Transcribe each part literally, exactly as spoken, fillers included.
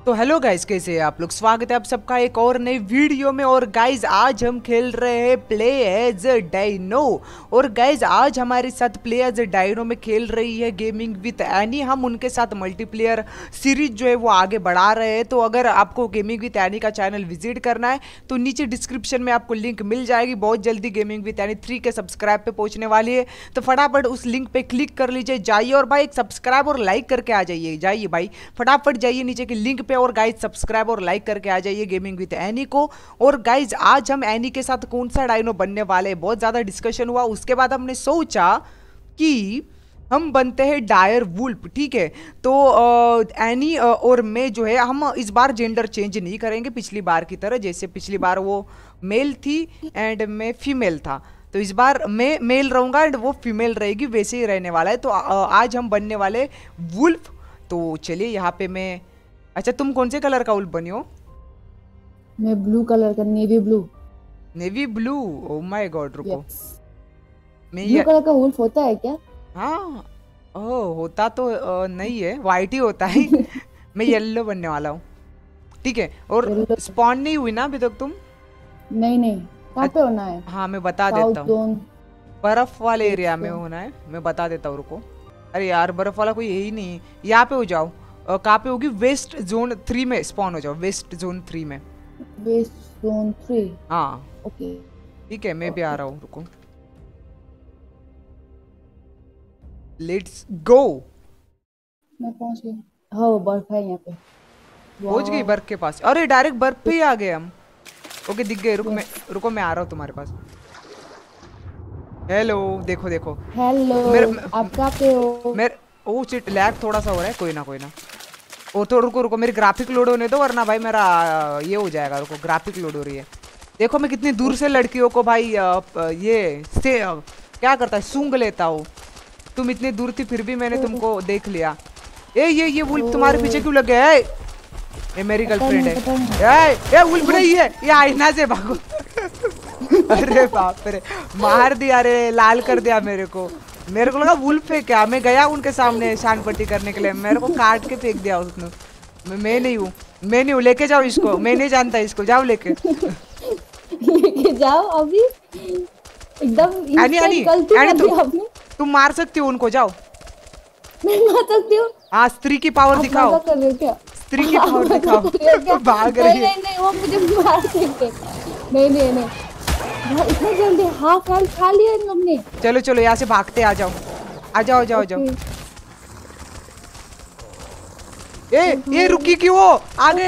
तो hello guys, कैसे हैं आप लोग। स्वागत है आप सबका एक और नई वीडियो में। और गाइस आज हम खेल रहे हैं प्ले एज डायनो। और गाइस आज हमारे साथ प्ले एज डायनो में खेल रही है गेमिंग विद एनी। हम उनके साथ मल्टीप्लेयर सीरीज जो है वो आगे बढ़ा रहे हैं। तो अगर आपको गेमिंग विद एनी का चैनल विजिट करना है तो नीचे डिस्क्रिप्शन में आपको लिंक मिल जाएगी। बहुत जल्दी gaming with Annie three K subscribe पे पहुंचने वाली है, तो फटाफट उस लिंक पे क्लिक कर लीजिए, जाइए और भाई एक सब्सक्राइब और लाइक करके आ जाइए। जाइए भाई फटाफट जाइए नीचे के लिंक पे और गाइज सब्सक्राइब और लाइक करके आ जाइए गेमिंग विद एनी को। और गाइज आज हम एनी के साथ कौन सा डायनो बनने वाले हैं, बहुत ज्यादा डिस्कशन हुआ। उसके बाद हमने सोचा कि हम बनते हैं डायर वुल्फ। ठीक है, तो आ, एनी आ, और मैं जो है हम इस बार जेंडर चेंज नहीं करेंगे पिछली बार की तरह। जैसे पिछली बार वो मेल थी एंड मैं फीमेल था, तो इस बार मैं मेल रहूंगा एंड वो फीमेल रहेगी, वैसे ही रहने वाला है। तो आ, आज हम बनने वाले वुल्फ। तो चलिए यहाँ पे मैं, अच्छा तुम कौन से कलर का वुल्फ बनी हो? मैं ब्लू कलर का, navy blue. Navy blue? Oh my god, रुको yes. मैं ब्लू ये, कलर का वुल्फ होता है क्या? हाँ ओह होता तो आ, नहीं है, वाइट ही होता है। मैं येलो बनने वाला हूँ। ठीक है, और Yellow- स्पॉन नहीं हुई ना अभी तक तुम? नहीं नहीं, कहाँ पे होना है? हाँ मैं बता साउथ देता हूँ, जोन। बर्फ वाले एरिया में होना है। मैं बता देता हूँ, रुको। अरे यार बर्फ वाला कोई है ही नहीं। यहाँ पे हो जाओ। अ, कहाँ पे होगी? वेस्ट जोन थ्री में स्पॉन हो जाओ, वेस्ट जोन थ्री में। West zone three. हाँ ओके ठीक है, मैं भी आ रहा हूँ, रुको। Let's go. मैं पहुंच गई। हाँ वो बर्फ है यहाँ पे। पहुंच गई बर्फ के पास। अरे डायरेक्ट बर्फ पे ही आ गए हम। ओके दिख गए, रुक मैं रुको मैं आ रहा हूँ तुम्हारे पास। हेलो, देखो देखो हेलो, मेरे आप कहाँ पे हो? मेरे ओ शिट, लैग थोड़ा सा हो रहा है। कोई ना कोई ना, ओ तो रुको रुको, मेरी ग्राफिक लोड होने दो, वरना भाई मेरा ये हो जाएगा। रुको, ग्राफिक लोड हो रही है। देखो मैं कितनी दूर से लड़कियों को भाई आ, ये से आ, क्या करता है, सूंघ लेता हूँ। तुम इतनी दूर थी फिर भी मैंने तुमको देख लिया। ए ये ये वुल्फ तुम्हारे पीछे क्यों लग गया है? ये मेरी गर्लफ्रेंड है। ए ए वुल्फ नहीं है, ये आईना से भागो। अरे बाप रे, मार दिया रे, लाल कर दिया मेरे को। मेरे को लगा वुल्फ है क्या। मैं गया उनके सामने शान पट्टी करने के लिए, मेरे को काट के फेंक दिया उसने। मैं, मैं नहीं हूँ, मैं नहीं हूँ, लेके जाओ इसको। मैं नहीं जानता इसको, जाओ लेके। लेके जाओ अभी एकदम। आनी आनी गलती आनी, कर दी तुम आपने। तुम मार सकती हो उनको, जाओ। मैं मार सकती हूँ? हाँ स्त्री की पावर दिखाओ, मजाक कर रहे हो क्या? स्त्री की पावर दिखाओ। भाग रही नहीं है। नहीं नहीं, वो मुझे मार देंगे। नहीं नहीं नहीं, हाँ, इतना जल्दी हाफ हेल्थ खा लिया इन लोग ने। चलो चलो यहाँ से भागते, आ जाओ आ जाओ आ जाओ आ जाओ। ए ये रुकी क्यों हो? आगे।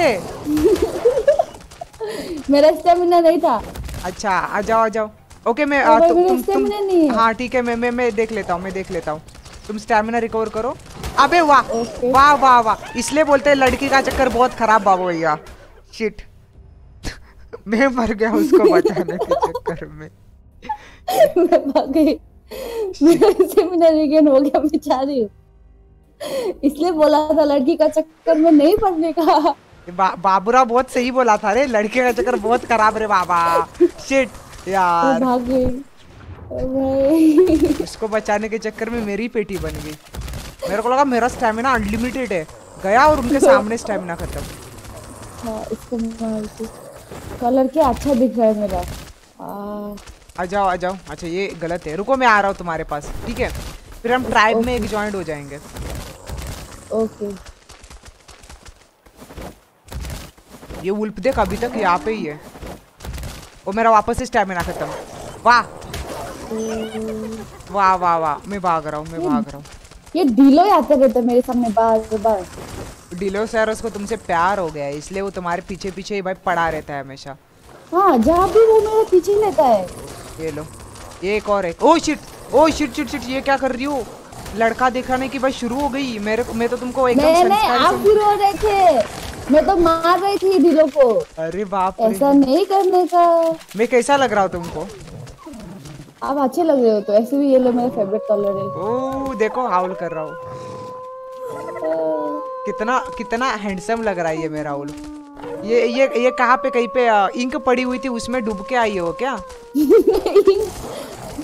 मेरा स्टेमिना नहीं था। अच्छा आ जाओ आ जाओ। ओके मैं ओ आ, भाई, तु, मेरा तुम तुम स्टेमिना नहीं है। हाँ ठीक है, मैं मैं मैं देख लेता हूँ, मैं देख लेता हूँ। तुम स्टैमिना रिकवर करो। अबे वाह ओके। वाह वाह वाह, इसलिए बोलते हैं लड़की का चक्कर बहुत खराब बाबू भैया। शिट। मैं मर गया उसको बचाने के चक्कर में। मैं भाग गई, मेरा स्टेमिना रिगेन हो गया, मैं जा रही हूँ। इसलिए बोला था लड़की का चक्कर में नहीं पड़ने का। बा, बाबूरा बहुत सही बोला था रे, लड़के का चक्कर बहुत खराब रे बाबा। शिट मैं यार, भाग गई। ओ भाई, इसको बचाने के चक्कर में मेरी पेटी बन गई। मेरे को लगा मेरा स्टैमिना अनलिमिटेड है, गया और उनके सामने स्टैमिना खत्म। हाँ इसको मार दो। कलर क्या अच्छा दिख रहा है मेरा। आ, आ जाओ आ जाओ। अच्छा ये गलत है, रुको मैं आ रहा हूँ तुम्हारे पास। ठीक है, फिर हम ट्राइब में एक ज्वाइंट हो जाएंगे। ओके। ये वुल्फ देख अभी तक यहाँ पे ही है। वो मेरा वापस से स्टैमिना खत्म। वाह वाह वाह वाह, मैं भाग रहा हूँ मैं भाग रहा हूँ। ये ढीलो आते रहते मेरे सामने बार बार। डिलोसेरस को तुमसे प्यार हो गया है, इसलिए वो तुम्हारे पीछे पीछे ही भाई पड़ा रहता है हमेशा। हाँ जहाँ भी वो मेरे पीछे ही लेता है। ये लो, ये एक और एक। Oh shit oh shit shit shit, ये क्या कर रही हो? लड़का दिखाने की भाई शुरू हो गई। मेरे को, मैं तो तुमको एकदम नहीं नहीं, संस्कारी आप समझ- फिर हो रहे थे, मैं तो मार रही थी ढीलो को। अरे बाप रे, ऐसा नहीं करने का। मैं कैसा लग रहा हूँ तुमको? आप अच्छे लग रहे हो। तो ऐसे भी ये लो मेरा फेवरेट कलर है। ओ देखो हाउल कर रहा हूँ, कितना कितना हैंडसम लग रहा है ये मेरा हाउल। ये ये ये कहाँ पे, कहीं पे इंक पड़ी हुई थी उसमें डूब के आई हो क्या?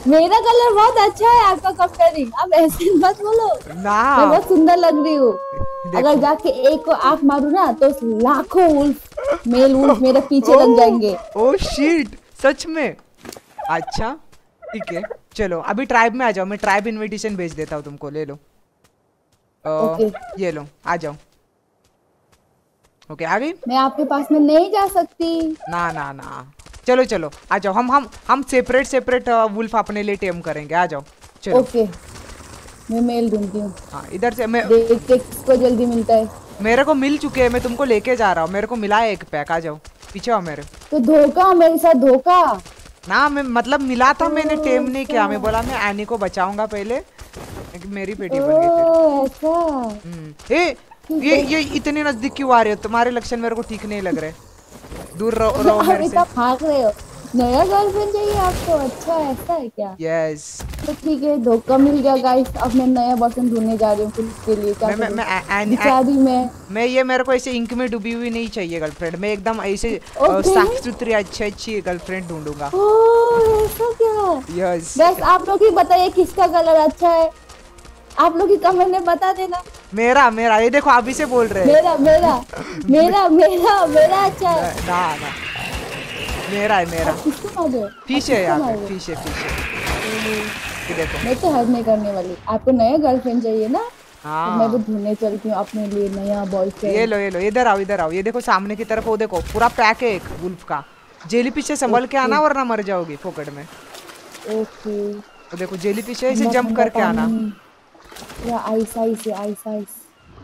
मेरा कलर बहुत अच्छा है आपका कंपेयरिंग, आप ऐसे मत बोलो। ना मैं बहुत सुंदर लग रही हूँ। अगर जाके एक को आंख मारू ना तो लाखों वुल्फ, मेल वुल्फ मेरे पीछे लग जाएंगे। ओ शिट, सच में? अच्छा ठीक है, चलो अभी ट्राइब में आ जाओ, मैं ट्राइब इनविटेशन भेज देता हूँ तुमको, ले लो। ओके ये लो, आ जाओ। ओके आ गई? मैं आपके पास में नहीं जा सकती। ना ना ना, चलो चलो आ जाओ, हम हम हम सेपरेट सेपरेट वुल्फ अपने लिए टेम करेंगे, आ जाओ चलो। ओके मैं मेल ढूंढती हूँ। हाँ इधर से मैं, देखते किसको जल्दी मिलता है। मेरे को मिल चुके हैं, मैं तुमको लेके जा रहा हूँ, मेरे को मिला है एक पैक, आ जाओ पीछे आओ मेरे। तो धोखा, मेरे साथ धोखा। ना मैं मतलब मिला था, मैंने टेम नहीं किया, मैं बोला मैं एनी को बचाऊंगा पहले, लेकिन मेरी पेटी बन गई फिर। ओह ऐसा। हम्म, ए ये ये इतने नजदीक क्यों आ रहे हो? तुम्हारे लक्षण मेरे को ठीक नहीं लग रहे, दूर रहो रहो मेरे से। आप भाग रहे हो। नया गर्लफ्रेंड चाहिए आपको? अच्छा ऐसा है क्या? यस। तो ठीक है, धोखा मिल गया गाइस। अब मैं नया बॉयफ्रेंड ढूंढने जा रही हूँ पुलिस के लिए। क्या मैं मैं करूं? मैं बेचारी मैं मैं ये मेरे को ऐसे इंक में डूबी हुई नहीं चाहिए गर्लफ्रेंड, मैं एकदम ऐसे ओके। साफ सुथरी अच्छी अच्छी गर्लफ्रेंड ढूंढूंगा। ओह ऐसा क्या? यस। बस आप लोग ही बताइए किसका कलर अच्छा है, आप लोग ही कमेंट में बता देना। मेरा मेरा ये देखो आप इसे बोल रहे हैं। मेरा मेरा मेरा मेरा मेरा अच्छा है। ना ना मेरा है मेरा। किसको मारे? फिश है यहाँ पे, फिश है फिश है, ये देखो। मैं तो हेल्प नहीं करने वाली। आपको नया गर्लफ्रेंड चाहिए ना? हाँ तो मैं तो ढूंढने चलती हूँ अपने लिए नया बॉयफ्रेंड। ये लो ये लो, इधर आओ इधर आओ, ये देखो सामने की तरफ, वो देखो पूरा पैक है एक वुल्फ का। जेली फिश से संभल के आना वरना मर जाओगी फोकट में। ओके वो देखो जेली फिश है, इसे जंप करके आना। पूरा आइस आइस है, आइस आइस।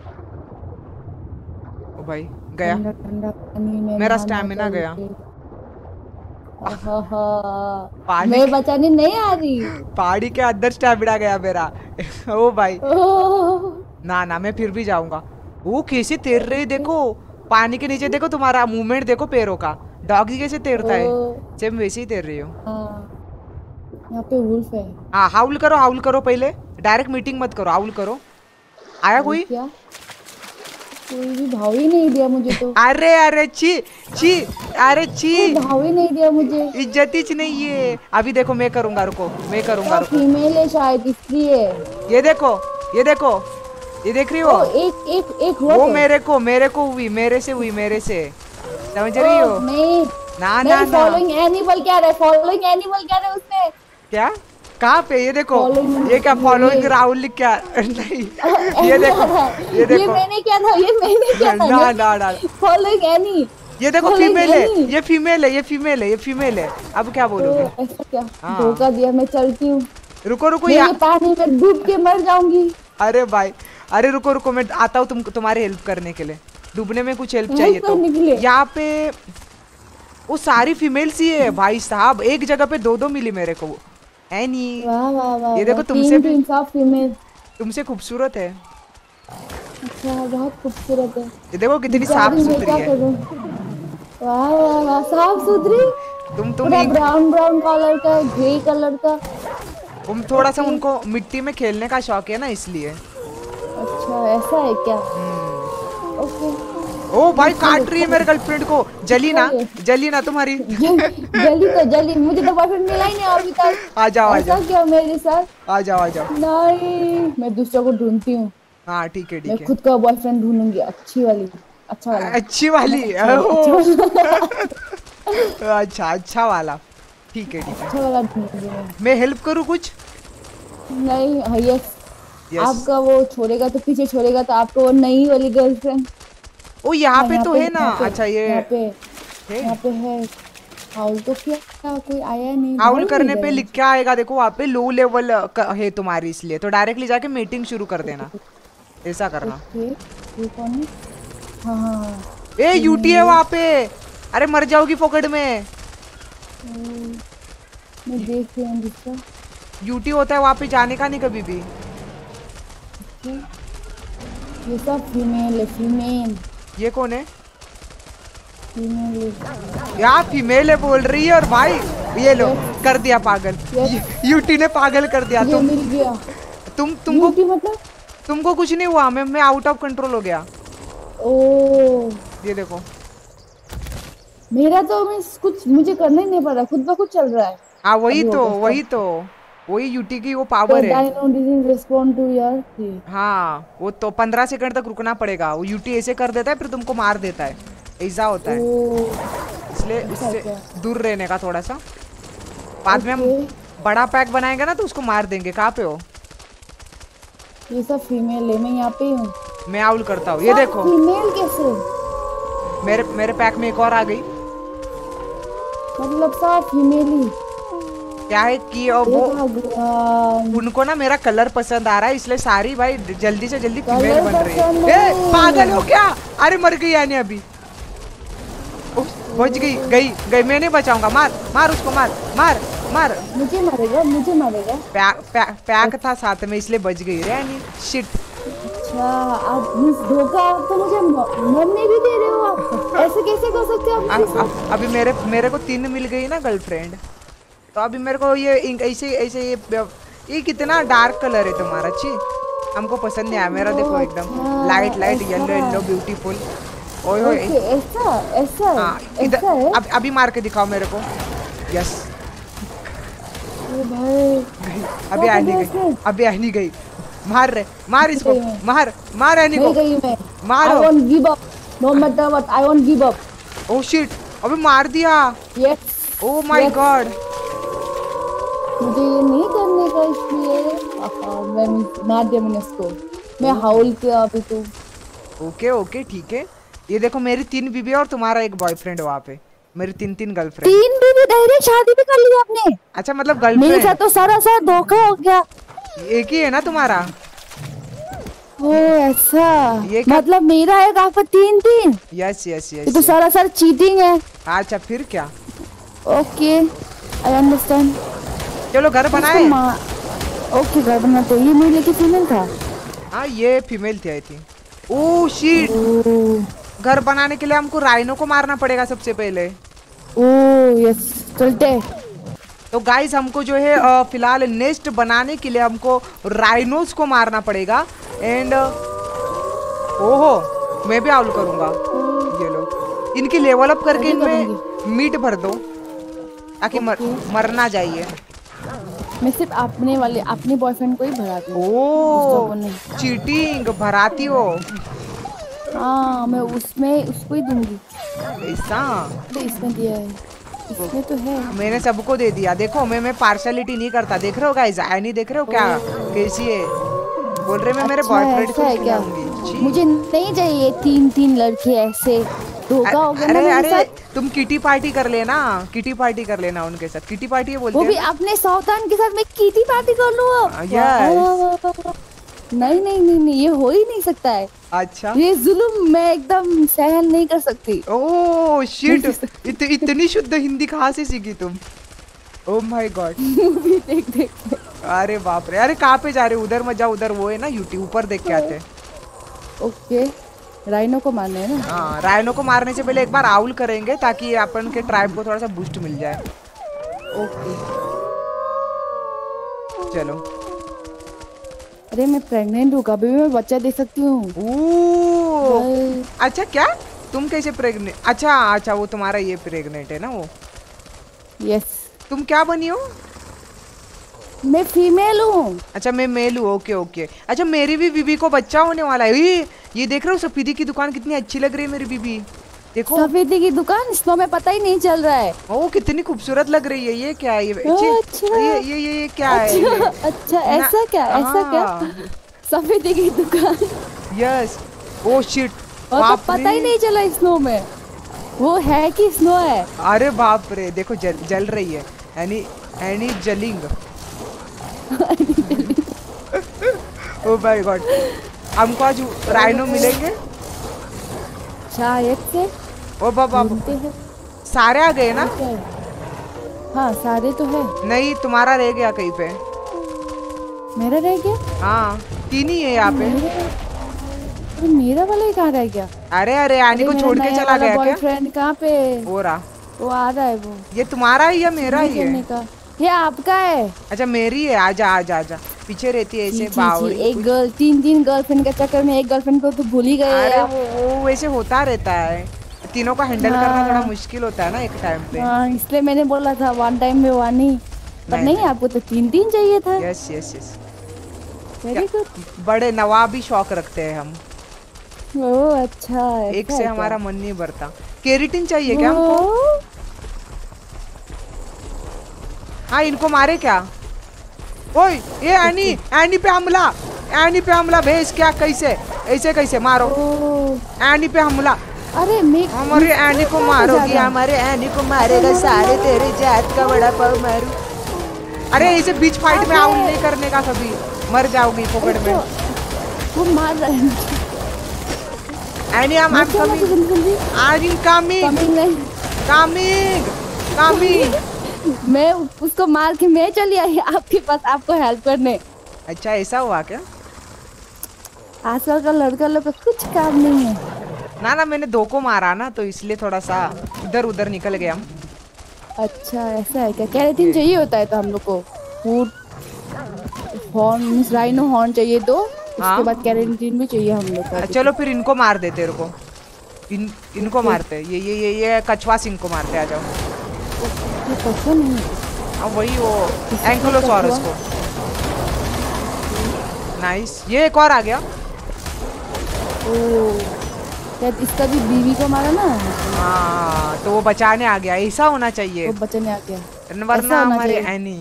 ओ भाई गया, ठंडा ठंडा पानी में मेरा नहाना स्टैमिना गया। चाहिए। आहा, पानी मैं बचाने नहीं आ रही। पहाड़ी के अंदर स्टैमिना गया मेरा। ओ भाई ओह, ना ना, मैं फिर भी जाऊंगा। वो कैसे तैर रही देखो, पानी के नीचे देखो, तुम्हारा मूवमेंट देखो पैरों का, डॉगी कैसे तैरता है, ओह, सेम वैसे ही तैर रही हो। हाँ, यहाँ पे वुल्फ है। हाँ हाउल करो हाउल करो, पहले डायरेक्ट मीटिंग मत करो, हाउल करो। आया कोई? क्या? कोई भी भाव ही नहीं दिया मुझे तो। अरे अरे ची ची, अरे ची, कोई भाव ही नहीं दिया मुझे। इज्जत ही नहीं है। अभी देखो मैं करूंगा, रुको मैं करूंगा, रुको। फीमेल है शायद इसलिए। ये देखो ये देखो, ये देख रही हो? ओ, एक एक एक हुआ वो तो। मेरे को मेरे को हुई, मेरे से हुई, मेरे से, समझ रही हो? ओ, नहीं ना ना नहीं, ना, फॉलोइंग एनिमल क्या रहा है? फॉलोइंग एनिमल क्या रहा है उसमें? क्या कहाँ पे? ये देखो, Following- ये क्या फॉलोइंग ये- राहुल लिख क्या? नहीं ये देखो ये ये देखो, मैंने क्या था? ये मैंने क्या था? ना ना ना, फॉलोइंग एनी। ये देखो Following फीमेल है, Annie। ये फीमेल है, ये फीमेल है, ये फीमेल है। अब क्या बोलोगे? तो ऐसा क्या? हाँ। धोखा दिया। मैं चलती हूँ। रुको रुको मैं या ये पानी में डूब के मर जाऊंगी। अरे भाई, अरे रुको रुको, मैं आता हूँ तुम तुम्हारी हेल्प करने के लिए। डूबने में कुछ हेल्प Help चाहिए तो करने के लिए? यहाँ पे वो सारी फीमेल्स ही है भाई साहब, एक जगह पे दो दो मिली मेरे को। एनी वाह वाह वाह। ये देखो वाह, तुमसे तीन भी- तीन सब फीमेल। तुमसे खूबसूरत है। अच्छा बहुत खूबसूरत है। ये देखो कितनी साफ बेचारी मैं सुथरी क्या है। करूं? वाह वाह वाह, साफ सुथरी। तुम तुम पूरा एक- ब्राउन ब्राउन कलर का, ग्रे कलर का। तुम थोड़ा सा उनको मिट्टी में खेलने का शौक है ना, इसलिए। अच्छा ऐसा है क्या? ओके। ओ भाई काट रही है मेरे गर्लफ्रेंड को, जली ना जली ना तुम्हारी। जल्दी तो जल्दी, मुझे तो बॉयफ्रेंड मिला ही नहीं अभी तक। आ जाओ आ ऐसा जाओ क्या मेरे साथ? आ जाओ आ जाओ। नहीं, मैं दूसरे को ढूंढती हूँ। हाँ ठीक है मैं ठीक है, खुद का बॉयफ्रेंड ढूंढूंगी, अच्छी वाली, अच्छा वाला। अच्छी वाली। अच्छा ओह, अच्छा अच्छा वाला, ठीक है ठीक है। अच्छा वाला ढूंढूंगी मैं। मैं हेल्प करूँ कुछ? नहीं हाँ, यस। यस। आपका वो छोड़ेगा तो पीछे छोड़ेगा तो आपको वो नई वाली गर्लफ्रेंड। ओ यहाँ हाँ, पे यहाँ तो पे- है ना। यहाँ पे- अच्छा ये यहाँ पे है? यहाँ पे है। हाउल तो किया, कोई आया नहीं। हाउल भाग करने नहीं पे गया। लिख के आएगा देखो वहाँ पे, लो लेवल है तुम्हारी, इसलिए तो डायरेक्टली जाके मीटिंग शुरू कर देना, ऐसा करना। ओके, ये कौन है? हाँ हाँ हाँ। ए यूटी है वहाँ पे, अरे मर जाओगी फोकट में। हम्म, मैं देख रही हूँ दूसरा। यूटी होता है वहाँ पे, जाने का नहीं कभी भी। ओके, ये सब फीमेल है, फीमेल ये कौन है? फीमेल है। यार फीमेल है बोल रही है, और भाई ये लो कर दिया पागल, Yes. यूटी ने पागल कर दिया। ये तुम मिल गया। तुम तुमको यूटी मतलब? तुमको कुछ नहीं हुआ, मैं मैं आउट ऑफ कंट्रोल हो गया। ओ, ये देखो। मेरा तो मैं कुछ मुझे करना ही नहीं पड़ रहा, खुद ब खुद चल रहा है। हाँ वही अभी तो होगा वही तो वही यूटी की वो पावर है। Dino didn't respond to your three. हाँ वो तो पंद्रह सेकंड तक रुकना पड़ेगा। वो यूटी ऐसे कर देता है फिर तुमको मार देता है, ऐसा होता है। इसलिए उससे दूर रहने का थोड़ा सा। बाद में हम बड़ा पैक बनाएंगे ना तो उसको मार देंगे। कहाँ पे हो? ये सब फीमेल है, मैं यहाँ पे हूँ। मैं आउल करता हूँ, ये देखो। फीमेल कैसे? मेरे मेरे पैक में एक और आ गई। मतलब सब फीमेल ही क्या है कि वो उनको ना मेरा कलर पसंद आ रहा है, इसलिए सारी भाई जल्दी से जल्दी फीमेल बन रही है। ए, पागल हो क्या? अरे मर गई यानी अभी। बच गई गई गई। मैं नहीं बचाऊंगा। मार मार उसको, मार मार मार। मुझे मारेगा, मुझे मारेगा। पैक पैक पैक था साथ में इसलिए बच गई रे यानी। शिट। अच्छा आप धोखा तो मुझे मरने भी दे रहे हो आप? ऐसे कैसे कर सकते हो आप? अभी मेरे मेरे को तीन मिल गई ना गर्लफ्रेंड, तो अभी मेरे को ये ऐसे ऐसे ये ये कितना डार्क कलर है तुम्हारा। छी हमको पसंद नहीं आया मेरा। देखो एकदम light light yellow yellow beautiful. ओए होए ऐसा ऐसा हाँ इधर। अब अभी मार के दिखाओ मेरे को। यस भाई अभी आ नहीं गई, अभी आ नहीं गई। मार रे, मार इसको, मार मार एनी को, मारो। I won't give up, no matter what, I won't give up. Oh shit, अबे मार दिया। Yes. Oh my god. मुझे ये नहीं करने का इसलिए मैं मार दिया मैंने उसको। मैं हाउल किया अभी तो। ओके ओके ठीक है। ये देखो मेरी तीन बीबी और तुम्हारा एक बॉयफ्रेंड वहाँ पे। मेरी तीन तीन गर्लफ्रेंड। तीन बीबी? डायरेक्ट शादी भी कर ली आपने? अच्छा मतलब गर्लफ्रेंड। मेरे साथ तो सारा सारा धोखा हो गया। एक ही है ना तुम्हारा? ओ ऐसा। ये मतलब मेरा है आपका तीन तीन? Yes yes yes. ये तो सारा सारा चीटिंग है। अच्छा फिर क्या? Okay I understand. चलो घर बनाए। ओके घर बनाते। ये मेरे लेके फीमेल था? हाँ ये फीमेल थी आई थिंक। Oh shit. घर बनाने के लिए हमको राइनो को मारना पड़ेगा सबसे पहले। ओह यस चलते। तो गाइस हमको जो है फिलहाल नेस्ट बनाने के लिए हमको राइनोस को मारना पड़ेगा। एंड ओहो मैं भी आउल करूंगा। ये लो इनकी लेवल अप करके इनमें मीट भर दो ताकि मर, मरना जाइए। मैं सिर्फ अपने वाले अपने बॉयफ्रेंड को ही भराती हूँ। ओह चीटिंग भराती हो? हाँ मैं उसमें उसको ही दूंगी। ऐसा? तो इसमें दिया है, इसमें तो है। मैंने सबको दे दिया। देखो मैं मैं पार्शलिटी नहीं करता। देख रहे हो गाइस? आई नहीं देख रहे हो क्या कैसी है? बोल रहे मैं मेरे बॉयफ्रेंड को खिलाऊंगी। मुझे नहीं चाहिए तीन तीन लड़के ऐसे। धोखा हो गया। अरे अरे तुम किटी पार्टी कर लेना, किटी पार्टी कर लेना उनके साथ। किटी पार्टी है बोलते हैं। वो भी अपने सौतान के साथ मैं किटी पार्टी कर लूँ? नहीं नहीं नहीं नहीं ये हो ही नहीं सकता है। अच्छा ये जुल्म मैं एकदम सहन नहीं कर सकती। Oh shit. इत, इतनी शुद्ध हिंदी कहाँ से सीखी तुम? ओह माय गॉड। मूवी देख देख। अरे बाप रे। अरे कहाँ पे जा रहे हो? उधर मत जाओ, उधर वो है ना यूट्यूब ऊपर देख के आते। ओके राइनो को मारना है ना? हाँ राइनो को मारने से पहले एक बार आउल करेंगे ताकि अपन के ट्राइब को थोड़ा सा बूस्ट मिल जाए। ओके चलो। अरे मैं प्रेग्नेंट हूँ, कभी भी मैं बच्चा दे सकती हूँ। अच्छा क्या? तुम कैसे प्रेग्नेंट? अच्छा अच्छा वो तुम्हारा ये प्रेग्नेंट है ना वो? यस। तुम क्या बनी हो? मैं फीमेल हूँ। अच्छा मैं मेल हूँ। Okay okay. अच्छा मेरी भी बीबी को बच्चा होने वाला है। ये ये देख रहे हो सफेदी की दुकान कितनी अच्छी लग रही है मेरी बीबी। देखो सफेदी की दुकान स्नो में पता ही नहीं चल रहा है। ओ कितनी खूबसूरत लग रही है। ये क्या है? ये अच्छा ये ये ये, ये क्या अच्छा, है? ये? अच्छा ऐसा क्या? ऐसा क्या? सफेदी की दुकान। यस। Oh shit. और तो पता ही नहीं चला स्नो में वो है कि स्नो है। अरे बाप रे। देखो जल जल रही है एनी एनी जलिंग। Oh my god. हमको आज राइनो मिलेंगे शायद से। ओ बाबा सारे आ गए ना? हाँ सारे तो है। नहीं तुम्हारा रह गया कहीं पे। मेरा रह गया? हाँ तीन ही है यहाँ पे। अरे मेरा वाला ही कहाँ रह गया? अरे अरे आनी को छोड़ के चला गया क्या? बॉयफ्रेंड कहाँ पे? हो रहा वो आ रहा है वो। ये तुम्हारा ही या मेरा ही है? ये आपका है। अच्छा मेरी है। आजा आजा आजा। पीछे रहती है ऐसे बावड़ी। एक गर्ल तीन तीन गर्लफ्रेंड के चक्कर में एक गर्लफ्रेंड को तो भूल ही गए। अरे वो, वो वैसे होता रहता है। तीनों को हैंडल हाँ। करना थोड़ा मुश्किल होता है ना एक टाइम पे। हाँ इसलिए मैंने बोला था वन टाइम में वन ही। पर नहीं, आपको तो तीन तीन चाहिए था। Yes yes yes, very good. बड़े नवाबी शौक रखते हैं हम। ओह अच्छा, एक से हमारा मन नहीं भरता। केराटिन चाहिए क्या हमको? हाँ इनको मारे क्या? ओए ये एनी, एनी पे हमला, एनी पे हमला भेज क्या? कैसे ऐसे कैसे मारो? एनी पे हमला। अरे मैं हमारे एनी को मारोगी, हमारे एनी को मारेगा सारे, तेरे जात का बड़ा पाव मारू। अरे ऐसे बीच फाइट में आउट नहीं करने का, कभी मर जाओगी पकड़ में। वो मार रहा है Annie, I am coming, I am coming, coming coming. मैं उसको मार के मैं चली आई आपके पास आपको हेल्प करने। अच्छा ऐसा हुआ क्या? आजकल का लड़का लोग का कुछ काम नहीं है। ना ना मैंने दो को मारा ना, तो इसलिए थोड़ा सा इधर उधर निकल गया हम। अच्छा ऐसा है क्या? केराटिन चाहिए होता है तो हम लोग को food horn means rhino horn चाहिए दो, हाँ? उसके बाद केराटिन भी चाहिए हम लोग को। चलो फिर इनको मार देते, रुको इन इनको मारते, ये ये ये ये कछुआ सिंह को मारते। आ जाओ। ये कछुआ नहीं, हाँ वही वो एंकिलोसॉरस को। नाइस, ये एक और आ गया। ओह शायद इसका भी बीवी को मारा ना। हाँ तो वो बचाने आ गया, ऐसा होना चाहिए। वो बचाने आ गया, वरना हमारे एनी।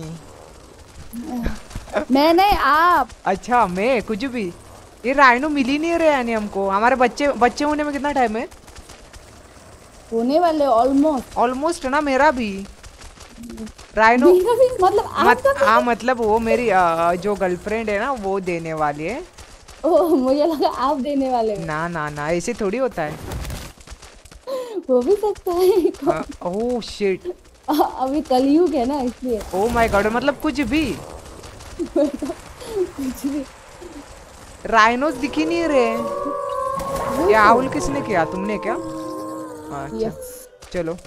मैं नहीं आप। अच्छा मैं कुछ भी। ये राइनो मिल ही नहीं रहे यानी हमको। हमारे बच्चे बच्चे होने में कितना टाइम है? होने वाले ऑलमोस्ट। ऑलमोस्ट ना, मेरा भी राइनो मतलब मत, हाँ मतलब वो मेरी आ, जो गर्लफ्रेंड है ना वो देने वाली है। ओह मुझे लगा आप देने वाले हो। ना ना ना ऐसे थोड़ी होता है। हो भी सकता है। ओह शिट, अभी कलयुग है ना इसलिए। ओह माय गॉड, मतलब कुछ भी राइनोस दिख ही नहीं रहे। ये आउल किसने किया? तुमने क्या? अच्छा चलो।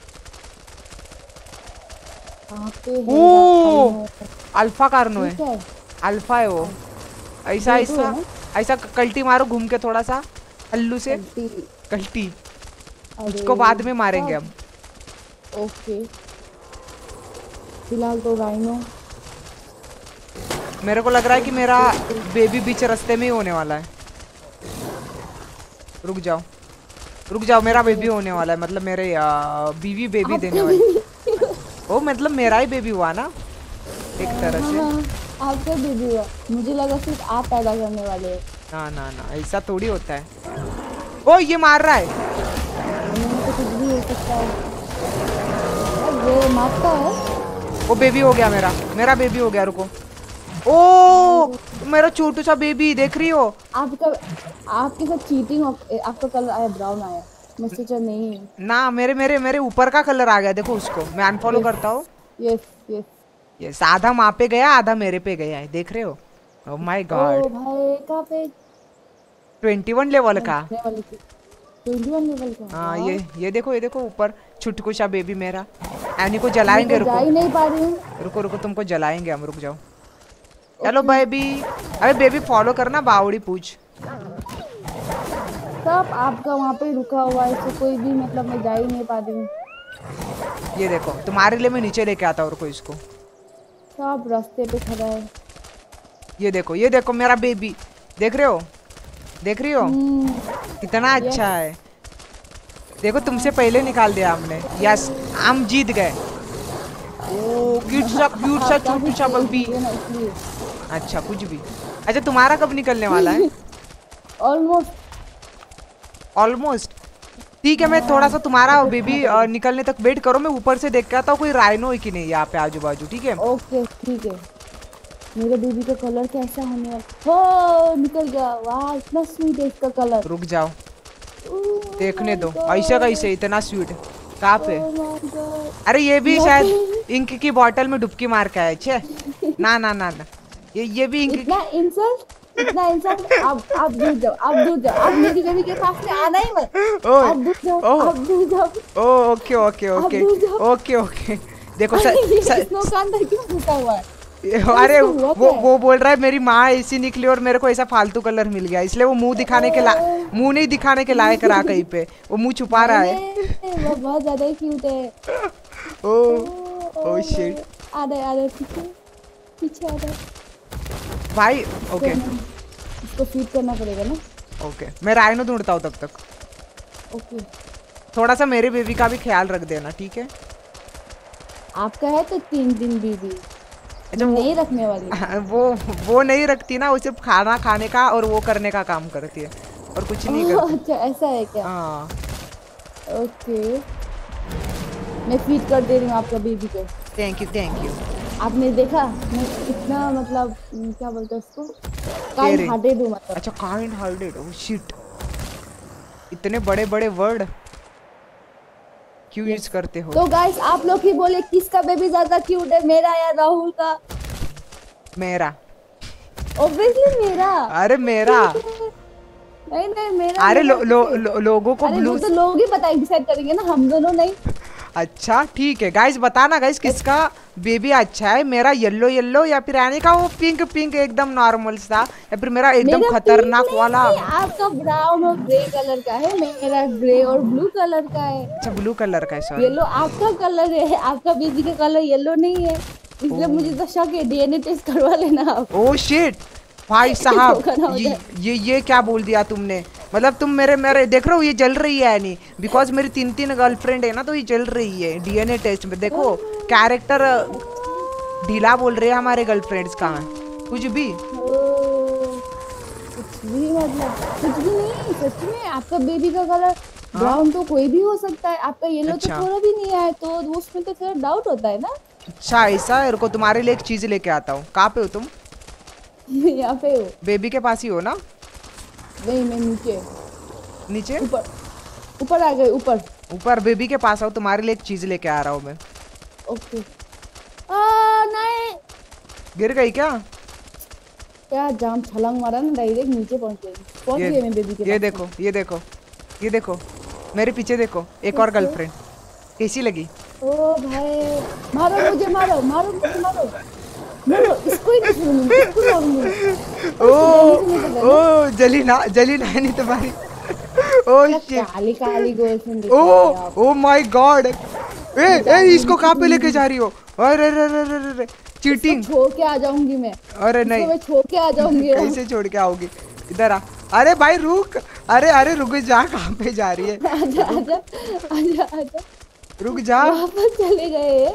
ओह अल्फा कार्नो है, अल्फा है वो। ऐसा ऐसा ऐसा कल्टी मारो घूम के थोड़ा सा अल्लू से। कल्टी उसको बाद में मारेंगे हम। ओके फिलहाल तो राइनो। मेरे को लग रहा है कि मेरा बेबी बीच रास्ते में ही होने वाला है। रुक जाओ रुक जाओ, मेरा बेबी होने वाला है, मतलब मेरे बीवी बेबी देने वाली। ओ मतलब मेरा ही बेबी हुआ ना एक तरह से। हाँ, आपका बेबी हुआ, मुझे लगा सिर्फ आप पैदा करने वाले हो। ना ना ना ऐसा थोड़ी होता है। ओ ये मार रहा है। तो कुछ भी हो सकता है। वो मारता है। वो बेबी हो गया मेरा, मेरा बेबी हो गया। रुको। ओ मेरा छोटू सा बेबी देख रही हो? आपका आपके साथ चीटिंग, आपका कलर आया ब्राउन आया। मैं सोचा नहीं ना, मेरे मेरे मेरे ऊपर का कलर आ गया। देखो उसको मैं अनफॉलो करता हूँ। यस यस यस, आधा वहाँ पे गया आधा मेरे पे गया है, देख रहे हो? ओह माय गॉड। ओ भाई कहाँ पे? इक्कीस लेवल का। इक्कीस लेवल का। हाँ ये ये देखो ये देखो ऊपर छुटकू सा बेबी मेरा। एनी को जलाएंगे। रुको, जा ही नहीं पा रही हूँ। रुको रुको तुमको जलाएंगे हम, रुक जाओ। चलो बेबी। अरे बेबी फॉलो करना, बावड़ी पूछ। सब आपका वहाँ पे रुका हुआ है, इससे कोई भी मतलब मैं जा ही नहीं पा रही हूँ। ये देखो तुम्हारे लिए मैं नीचे लेके आता हूँ, रुको इसको। सब रास्ते पे खड़ा है। ये देखो ये देखो मेरा बेबी, देख रहे हो? देख रही हो कितना अच्छा है? देखो तुमसे पहले निकाल दिया हमने। यस हम जीत गए। ओ क्यूट सा क्यूट सा छोटू सा बेबी। अच्छा कुछ भी। अच्छा तुम्हारा कब निकलने वाला है? ऑलमोस्ट ऑलमोस्ट ठीक है। मैं थोड़ा सा तुम्हारा बेबी निकलने तक वेट करो, मैं ऊपर से देख के आता हूँ कोई राइनो है कि नहीं यहाँ पे आजू बाजू। ठीक है ओके ठीक है। मेरे बेबी का कलर कैसा होने वाला? हो निकल गया। वाह इतना स्वीट है इसका कलर। रुक जाओ देखने दो। ऐसा कैसे इतना स्वीट? कहाँ पे? अरे ये भी शायद इंक की बोतल में डुबकी मार के आए। छे ना ना ना ना ये ये भी इंक। इतना इंसल्ट, इतना इंसल्ट। आप आप दूर जाओ, आप दूर जाओ, आप मेरी बेबी के पास में आना ही मत। आप दूर जाओ, आप दूर जाओ। Oh okay okay okay okay okay. देखो सर अंदर क्यों घुसा हुआ है? अरे वो वो बोल रहा है मेरी माँ ऐसी निकली और मेरे को ऐसा फालतू कलर मिल गया, इसलिए वो मुंह दिखाने के ला मुंह नहीं दिखाने के लायक रहा कहीं पे, वो मुंह छुपा रहा है। वो बहुत ज्यादा ही क्यूट है। ओ ओ शिट। आ रहा है आ रहा है पीछे पीछे आ रहा है भाई। ओके इसको फीड करना पड़ेगा ना। ओके मैं राइनो ढूंढता हूँ तब तक। ओके थोड़ा सा मेरे बेबी का भी ख्याल रख देना ठीक है। आपका है तो तीन दिन बीवी अच्छा वो नहीं रखने वाली। वो वो नहीं रखती ना, वो सिर्फ खाना खाने का और वो करने का काम करती है और कुछ नहीं करती। अच्छा ऐसा है क्या? हाँ ओके मैं फीड कर दे रही हूँ आपका बेबी को। Thank you thank you. आपने देखा मैं कितना मतलब क्या बोलते हैं उसको, काइंड हार्टेड हूँ मतलब। अच्छा काइंड हार्टेड, ओह शिट इतने बड़े बड़े वर्ड क्यों यूज करते हो? तो गाइस आप लोग ही बोले किसका बेबी ज्यादा क्यूट है, मेरा या राहुल का? मेरा। ऑब्वियसली मेरा। अरे मेरा नहीं नहीं मेरा। अरे लो, लो, लो, लोगों को अरे ब्लू वो तो लोग ही बताए डिसाइड करेंगे ना, हम दोनों नहीं। अच्छा ठीक है गाइस बताना गाइस किसका बेबी अच्छा है, मेरा येलो येलो या फिर यानी का वो पिंक पिंक एकदम नॉर्मल सा, या फिर मेरा एकदम मेरा खतरनाक वाला? आपका ब्राउन और ग्रे कलर का है, मेरा ग्रे और ब्लू कलर का है। अच्छा ब्लू कलर का है सॉरी। येलो आपका कलर है, आपका बेबी का कलर येलो नहीं है, इसलिए मुझे तो शक है। डीएनए टेस्ट करवा लेना आप। ओह शिट भाई साहब ये ये ये क्या बोल दिया तुमने, मतलब तुम मेरे मेरे देख रहे हो ये जल रही है नहीं, बिकॉज मेरी तीन तीन गर्लफ्रेंड है ना तो ये जल रही है डीएनए टेस्ट में। देखो कैरेक्टर ढीला बोल रहे हैं हमारे गर्लफ्रेंड्स का कुछ भी कुछ भी मतलब कुछ भी नहीं। सच में आपका बेबी का कलर ब्राउन तो कोई भी हो सकता है, आपका येलो तो थोड़ा भी नहीं है, तो उसमें तो थोड़ा डाउट होता है ना। अच्छा ऐसा है, रुको तुम्हारे लिए एक चीज लेके आता हूँ। कहाँ पे हो तुम? यहाँ पे हो। बेबी के पास ही हो ना? नहीं मैं नीचे नीचे ऊपर ऊपर आ गए ऊपर ऊपर बेबी के पास आओ, तुम्हारे लिए एक चीज लेके आ रहा हूँ मैं। ओके आ नहीं गिर गई क्या? क्या जाम छलांग मारा ना, डायरेक्ट नीचे पहुंच गई। पहुंच गई मैं बेबी के ये पास। देखो ये देखो ये देखो मेरे पीछे देखो एक और गर्लफ्रेंड कैसी लगी? ओ भाई मारो मुझे मारो मारो मुझे मारो मारो इसको ही नहीं छोड़ूंगी, इसको मारूंगी। ओ ओ जली ना जली ना नहीं तुम्हारी। ओ शिट काली काली girlfriend. Oh oh my god ए ए इसको कहाँ पे लेके जा रही हो? अरे अरे अरे अरे चीटिंग। छोड़ के आ जाऊंगी मैं। अरे नहीं मैं छोड़ के आ जाऊंगी। कैसे छोड़ के आओगी? इधर आ। अरे भाई रुक, अरे अरे रुक जा, कहाँ पे जा रही है? आजा आजा आजा आजा रुक जा। वापस चले गए।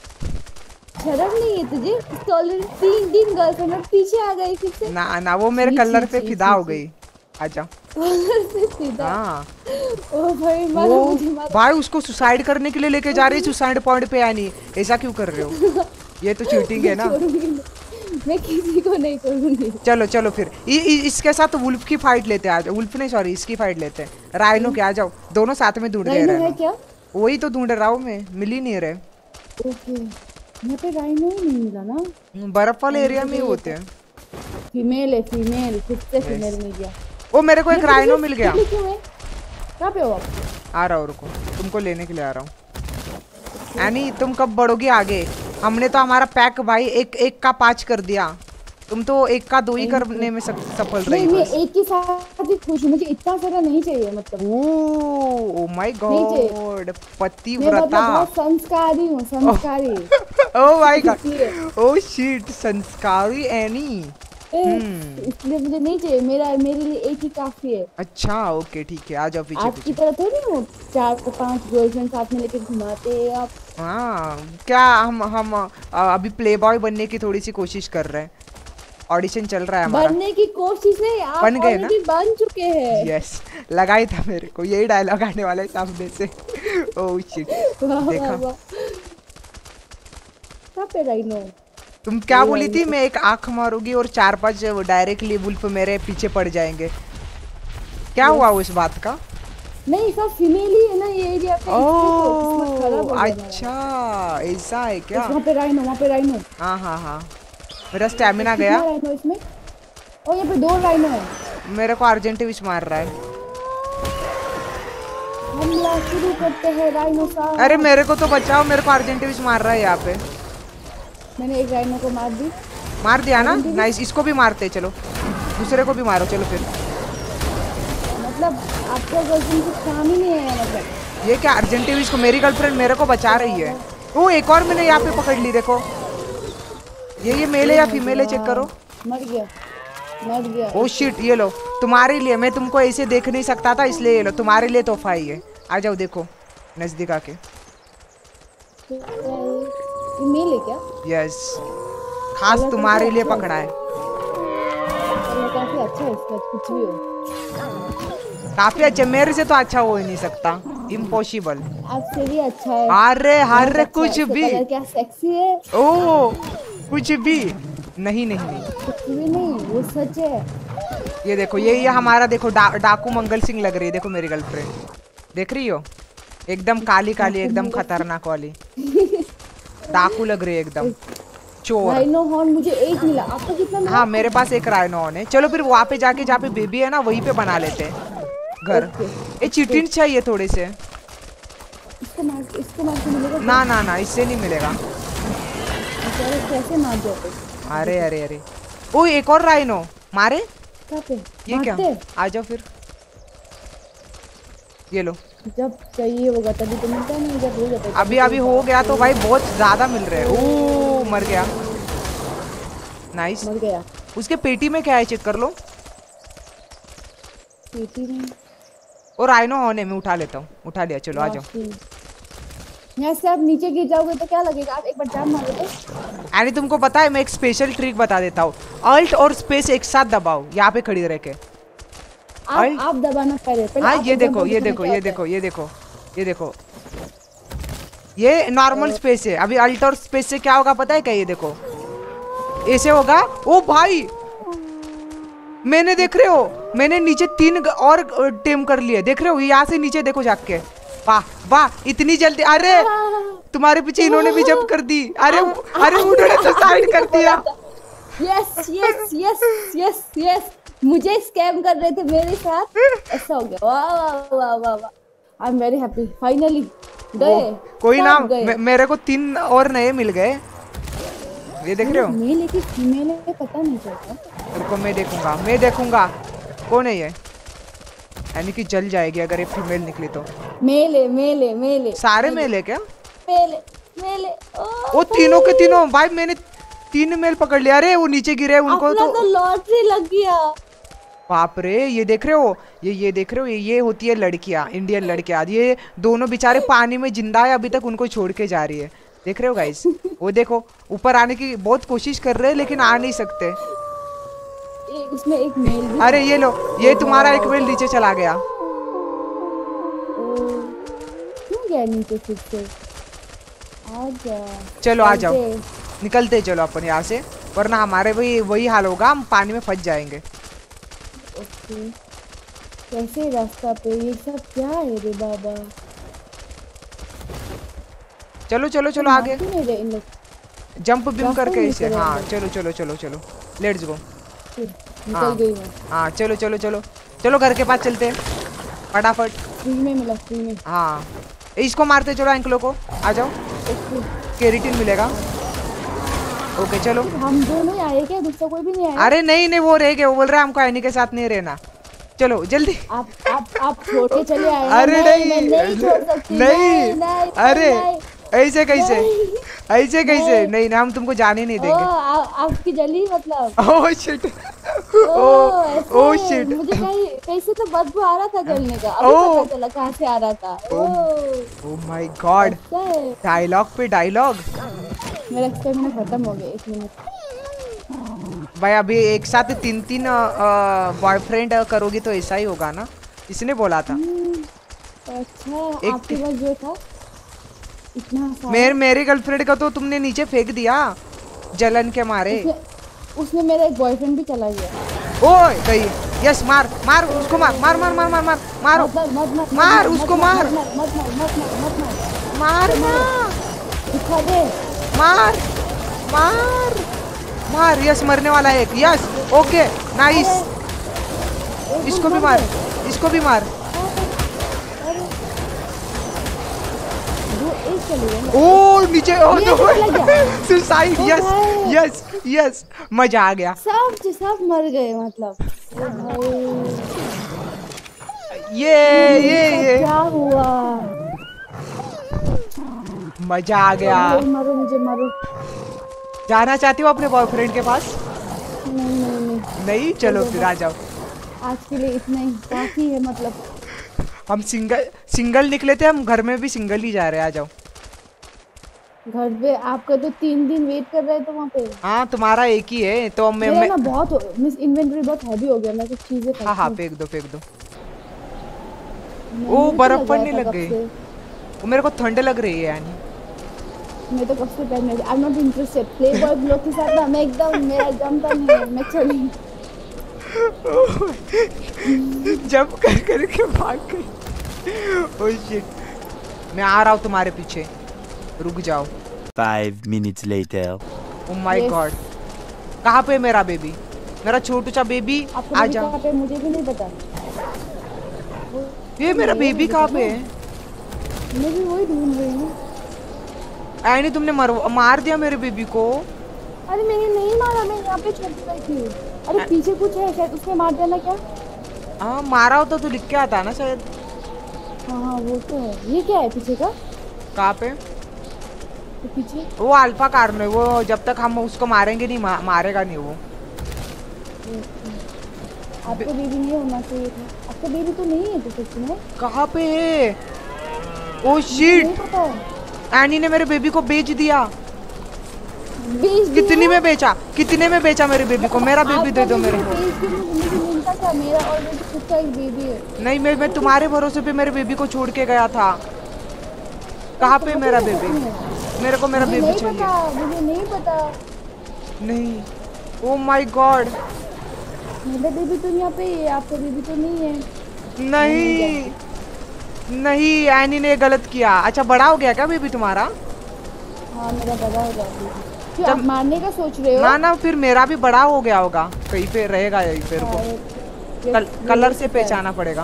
शर्म नहीं है तुझे? तो ऑलरेडी तीन दिन गर्लफ्रेंड और पीछे आ गई फिर से। ना ना वो मेरे कलर पे फिदा हो गई। आजा। कलर से फिदा? हाँ ओ भाई मारो मुझे मारो। भाई उसको सुसाइड करने के लिए लेके जा रही है सुसाइड पॉइंट पे, यानी ऐसा क्यों कर रहे हो? ये तो चीटिंग है ना। मैं किसी को नहीं करूंगी। चलो चलो फिर इ, इ, इसके साथ वुल्फ की फाइट लेते हैं। आज वुल्फ नहीं सॉरी इसकी फाइट लेते हैं। राइनो के आ जाओ, दोनों साथ में ढूंढ रहे हैं। क्या वही तो ढूंढ रहा हूँ मैं, मिल ही नहीं रहे। ओके यहाँ पे राइनो ही नहीं मिला ना। बर्फ वाले एरिया में ही होते हैं। फीमेल है फीमेल, फिर से फीमेल मिल गया। ओ मेरे को एक राइनो मिल गया। कहाँ पे हो आप? आ रहा हूँ रुको, तुमको लेने के लिए आ रहा हूँ। यानी तुम कब बढ़ोगे आगे? हमने तो हमारा पैक भाई एक एक का पाँच कर दिया, तुम तो एक का दो ही करने में सफल रही। मैं एक के साथ ही खुश हूँ, मुझे इतना सारा नहीं चाहिए मतलब। ओह माय गॉड पतिव्रता। बहुत संस्कारी हूँ संस्कारी। Oh my god oh shit संस्कारी एनी। इसलिए मुझे नहीं चाहिए, मेरा मेरे लिए एक ही काफी है। अच्छा ओके ठीक है आ जाओ पीछे। आपकी तरह थोड़ी हो चार से पांच गर्लफ्रेंड साथ में लेके घुमाते हैं आप। हाँ क्या हम हम अभी प्ले बॉय बनने की थोड़ी सी कोशिश कर रहे हैं, ऑडिशन चल रहा है हमारा। बनने की कोशिश नहीं, आप बन गए ना? बन चुके हैं। यस लगा ही था मेरे को, यही डायलॉग आने वाला है सामने से। ओह शिट देखा कहाँ पे राइनो? तुम क्या बोली थी? मैं एक आंख मारूंगी और चार पांच डायरेक्टली वुल्फ मेरे पीछे पड़ जाएंगे। क्या हुआ उस बात का? नहीं सब फीमेल ही है ना ये एरिया पे। ओह अच्छा ऐसा है क्या? वहाँ पे राइनो वहाँ पे राइनो। हाँ हाँ हाँ मेरा स्टैमिना गया। राइनो इसमें और यहाँ पे दो राइनो है। मेरे को अर्जेंटिविच मार रहा है। हमला शुरू करते हैं राइनो साहब। अरे मेरे को तो बचाओ, मेरे को अर्जेंटिविच मार रहा है यहाँ पे। मैंने एक राइनो को मार दी। मार दिया ना? नाइस इसको भी मारते चलो, दूसरे को भी मारो चलो फिर। मतलब आपका गर्लफ्रेंड कुछ काम ही नहीं है मतलब। ये क्या अर्जेंटिविच को मेरी गर्लफ्रेंड मेरे को बचा रही है। वो एक और मैंने यहाँ पे पकड़ ली देखो। ये ये मेल है या फीमेल है चेक करो। मर गया मर गया। ओ शिट, ये लो तुम्हारे लिए, मैं तुमको ऐसे देख नहीं सकता था इसलिए ये लो तुम्हारे लिए तोहफा ही है। आ जाओ देखो नजदीक आके। ये मेल है क्या? यस, खास तुम्हारे लिए पकड़ा है। काफी अच्छा है इसका, कुछ भी हो काफी अच्छा, मेरे से तो अच्छा हो ही नहीं सकता, इम्पॉसिबल। आपसे भी अच्छा है। अरे अरे अच्छा कुछ है, भी। क्या सेक्सी है। ओ कुछ भी नहीं नहीं नहीं कुछ भी नहीं, वो सच है। ये देखो, ये ये हमारा देखो डा, डाकू मंगल सिंह लग रही है। देखो मेरी गर्लफ्रेंड, देख रही हो, एकदम काली काली, एकदम खतरनाक वाली डाकू लग रही है, एकदम चोर। राइनो हॉर्न मुझे एक मिला, आपको कितना मिला? हाँ मेरे पास एक राइनो हॉर्न है। चलो फिर वहाँ पे जाके जहाँ पे बेबी है ना वहीं पे बना लेते हैं घर। ये चीटिंग चाहिए थोड़े से। इसको मार इसको मार के मिलेगा? ना ना ना इससे नहीं मिलेगा। कैसे मार जाते? अरे अरे अरे ओ एक और राइनो मारे। कहाँ पे? ये क्या, आ जाओ फिर, ये लो। जब चाहिए होगा तभी तो मिलता नहीं, जब हो जाता है अभी अभी हो गया तो भाई बहुत ज्यादा मिल रहे हैं। ओ मर गया, नाइस। मर गया। उसके पेटी में क्या है चेक कर लो। पेटी में और राइनो होने में उठा लेता हूँ। उठा लिया, चलो आ जाओ। यहाँ से आप नीचे गिर जाओगे तो क्या लगेगा? आप एक बार जान मारो तो। यानी तुमको पता है, मैं एक स्पेशल ट्रिक बता देता हूँ। अल्ट और स्पेस एक साथ दबाओ यहाँ पे खड़ी रह के। आप, आप दबाना पहले, पहले हाँ आप ये देखो ये देखो ये देखो ये देखो ये देखो, ये नॉर्मल स्पेस है। अभी अल्ट और स्पेस से क्या होगा पता है क्या? ये देखो ऐसे होगा। ओ भाई मैंने, देख रहे हो, मैंने नीचे तीन और टेम कर लिए, देख रहे हो? यहाँ से नीचे देखो जाके। वाह वाह, इतनी जल्दी। अरे तुम्हारे पीछे इन्होंने भी जंप कर दी। अरे अरे उन्होंने तो साइड कर दिया। Yes yes yes yes yes, मुझे स्कैम कर रहे थे मेरे साथ, ऐसा हो गया। वाह वाह वाह वाह वाह, I am very happy, finally गए। कोई ना, मे, मेरे को तीन और नए मिल गए। ये देख रहे हो? मेल है कि फीमेल है पता नहीं चलता। रुको मैं देखूंगा, मैं देखूंगा कौन है ये। यानी कि जल जाएगी अगर ये फीमेल निकली तो। मेल है मेल है मेल है। सारे मेल है क्या? मेल है मेल है। ओ तीनों के तीनों भाई, मैंने तीन मेल पकड़ लिया। अरे वो नीचे गिरे उनको तो, तो लॉटरी लग गया। बाप रे, ये देख रहे हो, ये ये देख रहे हो, ये ये होती है लड़कियां, इंडियन लड़कियां। ये दोनों बेचारे पानी में जिंदा है, अभी तक उनको छोड़ के जा रही है। देख रहे हो गाइस? वो देखो ऊपर आने की बहुत कोशिश कर रहे हैं लेकिन आ नहीं सकते। इसमें एक मेल भी। अरे ये लो, ये तुम्हारा एक मेल नीचे चला गया। क्यों गया नीचे फिर से? आ जा, चलो आ जाओ, निकलते चलो अपन यहाँ से, वरना हमारे भी वही हाल होगा, हम पानी में फंस जाएंगे। ओके, कैसे रास्ता पे ये सब क्या है रे बाबा? चलो चलो चलो आगे, जंप बिम करके इसे। हाँ चलो चलो चलो चलो, लेट्स गो। निकल गई मैं। हाँ चलो चलो चलो चलो, घर के पास चलते हैं फटाफट। फ्री में मिला, फ्री में। हाँ इसको मारते चलो, एंकलो को। आ जाओ, केराटिन मिलेगा। ओके चलो। हम दोनों ही आए क्या? दूसरा कोई भी नहीं आया? अरे नहीं नहीं, वो रह गए, वो बोल रहा है हमको एनी के साथ नहीं रहना। चलो जल्दी। आप आप आप छोड़ के चले आए। अरे नहीं, नहीं नहीं छोड़ सकती। नहीं, नहीं, नहीं, अरे नहीं, ऐसे कैसे, ऐसे कैसे? नहीं ना, हम तुमको जाने नहीं देंगे। आ, आपकी जली मतलब। ओह शिट, ओह ओह शिट, मुझे कहीं कैसे तो बदबू आ रहा था जलने का, अभी पता चला कहाँ से आ रहा था। ओह माय गॉड, डायलॉग पे डायलॉग। मेरा एक्सपेरिमेंट खत्म हो गया, एक मिनट। भाई अभी एक साथ तीन तीन बॉयफ्रेंड करोगी तो ऐसा ही होगा ना, इसने बोला था। अच्छा आपके पास जो था इतना मेरे मेरी गर्लफ्रेंड का तो तुमने नीचे फेंक दिया जलन के मारे। उसने, उसने मेरा एक बॉयफ्रेंड भी चला गया। ओए गई। यस मार मार उसको, मार मार मार मार मार मार मारो, मार उसको, मार मत मत मत मत मत मार दिखा दे, मार मार मार। यस मरने वाला है एक। Yes okay nice. इसको भी मार, इसको भी मार। ओ नीचे, सुसाइड। यस यस यस, मजा आ गया। सब सब मर गए मतलब। ये ये ये क्या हुआ? मजा आ गया। मारो मुझे, मारो। जाना चाहती हो अपने बॉयफ्रेंड के पास? नहीं नहीं नहीं नहीं, चलो फिर आ जाओ। आज के लिए इतना ही काफी है। मतलब हम सिंगल सिंगल निकले थे, हम घर में भी सिंगल ही जा रहे हैं। आ जाओ। घर पे आपका तो तीन दिन वेट कर रहे थे वहाँ पे। हाँ, तुम्हारा एक ही है तो मैं, मेरा मैं... ना बहुत मिस इन्वेंटरी बहुत हैवी हो गया। मैं कुछ चीजें हाँ हाँ, फेंक दो फेंक दो। मैंने ओ तो बर्फ लगाया पड़ने था लग कब गई। से। वो मेरे को ठंड लग रही है यानी। मैं तो कब से पहनने I am not interested. Playboy लोग के साथ ना मैं एकदम मेरा जमता नहीं है। मैं चली जंप कर कर के भाग गई। ओह शिट, मैं आ रहा हूँ तुम्हारे पीछे, रुक जाओ। Five minutes later. Oh my Yes. God, कहाँ पे है मेरा बेबी, मेरा छोटू सा बेबी? आपको आ बेबी जा। कहाँ पे मुझे भी नहीं पता। ये मेरा बेबी कहाँ पे है? मैं भी वही ढूंढ रही हूँ। ऐनी तुमने मर मार दिया मेरे बेबी को। अरे मैंने नहीं मारा, मैं यहाँ पे छुप गई थी। अरे पीछे कुछ है शायद, उसने मार देना क्या? हाँ, मारा होता तो लिख के आता ना शायद। हाँ हाँ वो तो है। ये क्या है पीछे का? कहाँ पे? तो पीछे वो अल्फा कार्नो है, वो जब तक हम उसको मारेंगे नहीं मा, मारेगा नहीं वो। आपका बेबी नहीं होना चाहिए था। आपका बेबी तो नहीं है तो सच में। कहाँ पे है? ओह शिट, नहीं पता। एनी ने मेरे बेबी को बेच दिया। बेच दिया? कितनी में बेचा? कितने में बेचा मेरे बेबी को? मेरा बेबी दे दो मेरे को। बेच के मुझे मिलता क्या? मेरा ऑलरेडी खुद का एक बेबी है। नहीं, मैं मैं तुम्हारे भरोसे पे मेरे बेबी को छोड़ के गया था। कहाँ पे मेरा बेबी? मेरे को मेरा मुझे बेबी नहीं चाहिए। पता, मुझे नहीं पता। नहीं, ओह माय गॉड, मेरा बेबी तो यहाँ पे है, आपका बेबी तो नहीं है। नहीं नहीं, एनी ने गलत किया। अच्छा, बड़ा हो गया क्या बेबी तुम्हारा? हाँ मेरा बड़ा हो गया। क्यों आप मारने का सोच रहे हो? ना ना, फिर मेरा भी बड़ा हो गया होगा, कहीं पे रहेगा यहीं पे। रुको, कल, कलर से पहचाना पड़ेगा।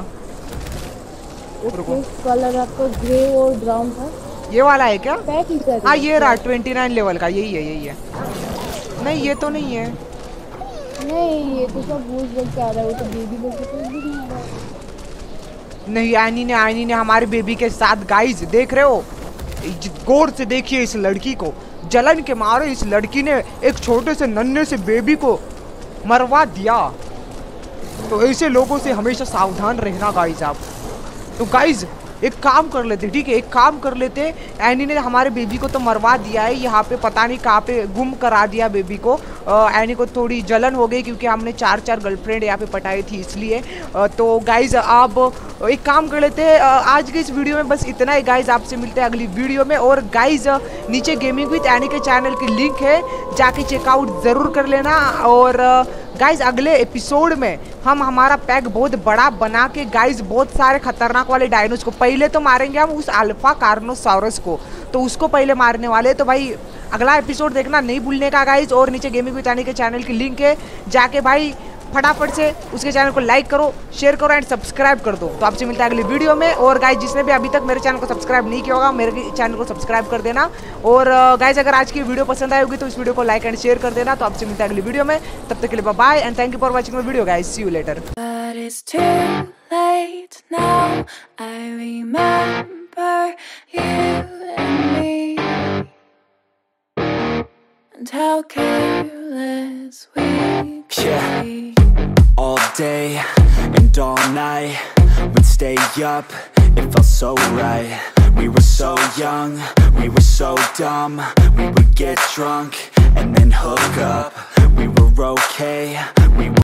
रुको, कलर आपको ग्रे और ब्राउन था। ये वाला है क्या? पैक ही कर। हाँ, ये रहा ट्वेंटी नाइन लेवल का, यही है यही है। नहीं, ये तो नहीं है। नहीं, ये तो सब भूल बोल के आ रहा है। वो तो बेबी बोल के कोई भी नहीं आ रहा है। नहीं, आनी ने आनी ने हमारे बेबी के साथ, गाइस देख रहे हो, गौर से देखिए इस लड़की को। जलन के मारे इस लड़की ने एक छोटे से नन्हे से बेबी को मरवा दिया। तो ऐसे लोगों से हमेशा सावधान रहना गाइस आप। तो गाइस एक काम कर लेते, ठीक है, एक काम कर लेते। एनी ने हमारे बेबी को तो मरवा दिया है, यहाँ पे पता नहीं कहाँ पे गुम करा दिया बेबी को। एनी को थोड़ी जलन हो गई क्योंकि हमने चार चार गर्लफ्रेंड यहाँ पे पटाई थी इसलिए। तो गाइज आप एक काम कर लेते हैं, आज के इस वीडियो में बस इतना ही गाइज। आपसे मिलते हैं अगली वीडियो में। और गाइज नीचे गेमिंग विद एनी के चैनल की लिंक है, जाके चेकआउट ज़रूर कर लेना। और गाइज अगले एपिसोड में हम हमारा पैक बहुत बड़ा बना के गाइज बहुत सारे खतरनाक वाले डायनोस को, पहले तो मारेंगे हम उस अल्फा कार्नोसाउरस को, तो उसको पहले मारने वाले। तो भाई अगला एपिसोड देखना नहीं भूलने का गाइज। और नीचे गेमिंग विद एनी के चैनल की लिंक है, जाके भाई फटाफट से उसके चैनल को लाइक करो, शेयर करो एंड सब्सक्राइब कर दो। तो आपसे मिलता है अगली वीडियो में। और गाइज जिसने भी अभी तक मेरे चैनल को सब्सक्राइब नहीं किया होगा, मेरे चैनल को सब्सक्राइब कर देना। और गाइज अगर आज की वीडियो पसंद आई होगी तो इस वीडियो को लाइक एंड शेयर कर देना। तो आपसे मिलता है अगली वीडियो में, तब तक के लिए bye and thank you for watching my video guys. See you later. And how careless we could Yeah. be. All day and all night, we'd stay up, it felt so right. We were so young, we were so dumb. We would get drunk and then hook up. We were okay, we were